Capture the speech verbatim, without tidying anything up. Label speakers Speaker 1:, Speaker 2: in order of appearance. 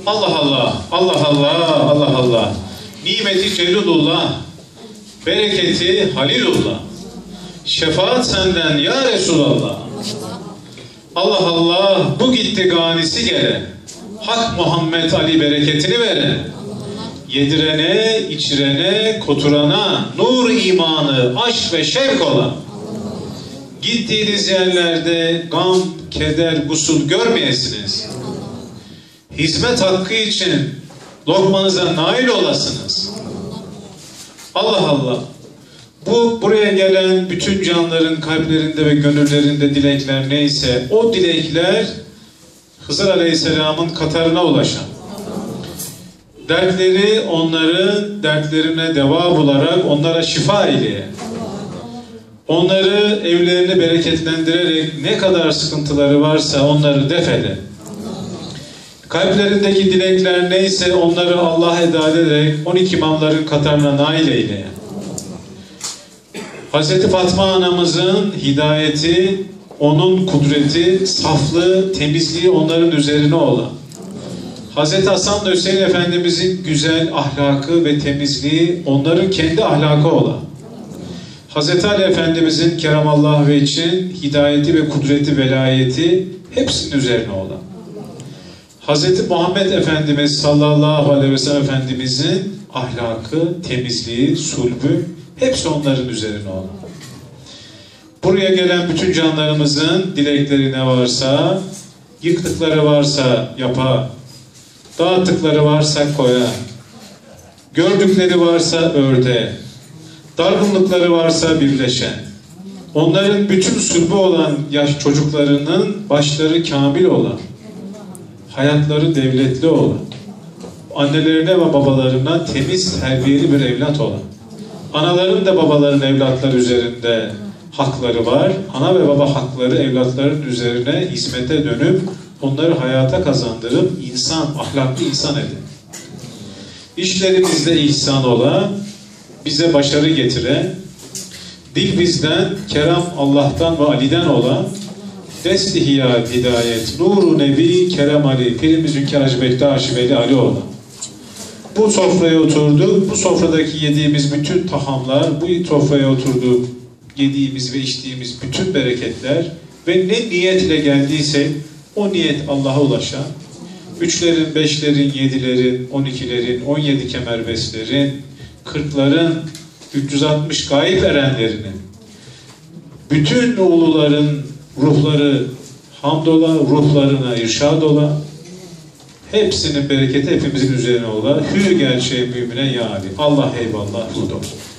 Speaker 1: Allah Allah, Allah Allah, Allah Allah. Nimeti Celilullah, bereketi Halilullah. Şefaat senden ya Resulallah. Allah Allah, bu gitti ganisi gele. Hak Muhammed Ali bereketini vere. Yedirene, içirene, koturana, nur imanı, aşk ve şevk ola. Gittiğiniz yerlerde gam, keder, gusul görmeyesiniz. Hizmet hakkı için lokmanıza nail olasınız. Allah Allah. Bu buraya gelen bütün canların kalplerinde ve gönüllerinde dilekler neyse o dilekler Hızır Aleyhisselam'ın katarına ulaşan. Dertleri onların dertlerine deva bularak onlara şifa eyleye. Onları evlerini bereketlendirerek ne kadar sıkıntıları varsa onları def ede. Kalplerindeki dilekler neyse onları Allah'a eda ederek on iki imamların katarına nail eyleye. Hazreti Fatma anamızın hidayeti, onun kudreti, saflığı, temizliği onların üzerine ola. Hazreti Hasan ve Hüseyin Efendimizin güzel ahlakı ve temizliği onların kendi ahlakı ola. Hazreti Ali Efendimizin keremallahu ve için hidayeti ve kudreti, velayeti hepsinin üzerine ola. Hazreti Muhammed Efendimiz sallallahu aleyhi ve sellem Efendimizin ahlakı, temizliği, sulbü hepsi onların üzerine ola. Buraya gelen bütün canlarımızın dilekleri ne varsa, yıktıkları varsa yapa, dağıttıkları varsa koya, gördükleri varsa örde, dargınlıkları varsa birleşe, onların bütün sulbü olan yaş çocuklarının başları kamil olan, hayatları devletli olan, annelerine ve babalarına temiz, terbiyeli bir evlat olan, anaların da babaların evlatları üzerinde hakları var. Ana ve baba hakları evlatların üzerine hizmete dönüp onları hayata kazandırıp insan, ahlaklı insan edin. İşlerimizde ihsan ola, bize başarı getire, dil bizden, keram Allah'tan ve Ali'den ola, dest-i hiyat, hidayet, nuru nebi, kerem Ali, Pirimiz Hünkâr Hacı Bektaş Veli Ali ola. Bu sofraya oturduk, bu sofradaki yediğimiz bütün tahamlar, bu sofraya oturduk, yediğimiz ve içtiğimiz bütün bereketler ve ne niyetle geldiyse o niyet Allah'a ulaşan, üçlerin, beşlerin, yedilerin, on ikilerin, on yedi kemerbestlerin, kırkların, üç yüz altmış gayip erenlerinin, bütün uluların ruhları hamdola, ruhlarına irşad ola, hepsinin bereketi hepimizin üzerine ola. Hü gerçeği mümine ya Ali. Allah eyvallah. Hud olsun.